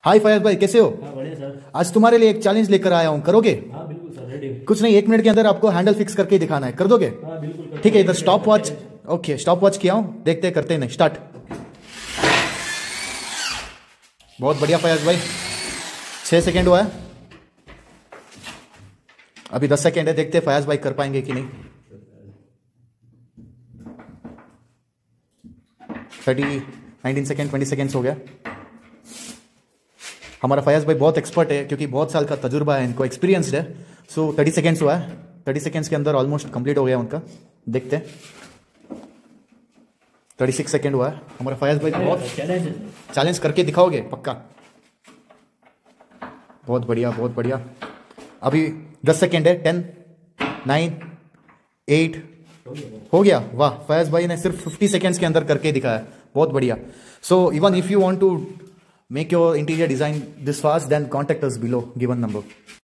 हाय फयाज भाई, कैसे हो? हाँ बढ़िया सर। आज तुम्हारे लिए एक चैलेंज लेकर आया हूँ, करोगे? हाँ बिल्कुल सर, रेडी। कुछ नहीं, 1 मिनट के अंदर आपको हैंडल फिक्स करके ही दिखाना है, कर दोगे? हाँ बिल्कुल। ठीक है, इधर stop watch. Okay, stop watch किया हूँ, देखते करते हैं, नहीं स्टार्ट। बहुत बढ़िया फयाज भाई, 6 सेकेंड हुआ है, अभी 10 सेकेंड है, देखते हैं फयाज भाई कर पाएंगे कि नहीं। 30, 19 सेकेंड, 20 सेकेंड्स हो गया। हमारा फयाज भाई बहुत एक्सपर्ट है क्योंकि बहुत साल का तजुर्बा है, इनको एक्सपीरियंसड है। सो 30 सेकेंड्स हुआ है, 30 सेकेंड्स के अंदर ऑलमोस्ट कंप्लीट हो गया उनका, देखते हैं। 36 सेकेंड हुआ है, हमारा फयाज भाई बहुत चैलेंज करके दिखाओगे पक्का? बहुत बढ़िया, बहुत बढ़िया। अभी 10 सेकेंड है, 10, 9, 8 हो गया। वाह, फयाज भाई ने सिर्फ 50 सेकेंड्स के अंदर करके दिखाया, बहुत बढ़िया। So even if you want to make your interior design this fast, then contact us below given number.